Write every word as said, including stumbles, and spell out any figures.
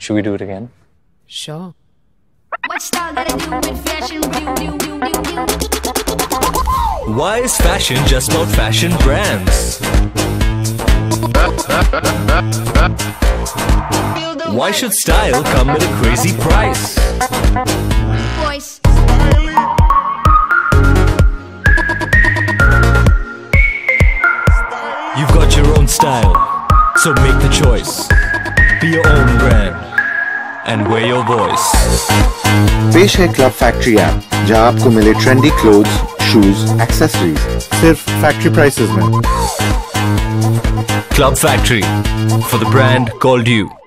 Should we do it again? Sure. What style gotta do with fashion? Why is fashion just about fashion brands? Why should style come at a crazy price? Voice. You've got your own style, so make the choice. Be your own brand and wear your voice. पेश है club factory app, जहां आपको मिले trendy clothes, shoes, accessories सिर्फ factory prices में. Club Factory, for the brand called you.